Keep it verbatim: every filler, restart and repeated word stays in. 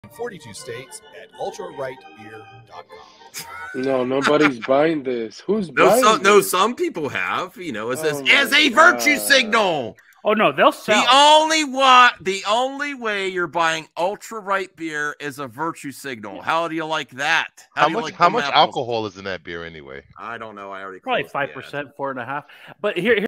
forty-two states at ultra right beer dot com. No, nobody's buying this. Who's No, buying some, this? no, some people have. You know, it says Oh as my a virtue God. signal. Oh no, they'll sell. The only what the only way you're buying ultra right beer is a virtue signal. How do you like that? How do you much? like how them much apples? alcohol is in that beer anyway? I don't know. I already Probably closed the five ad. percent, four and a half. But here, here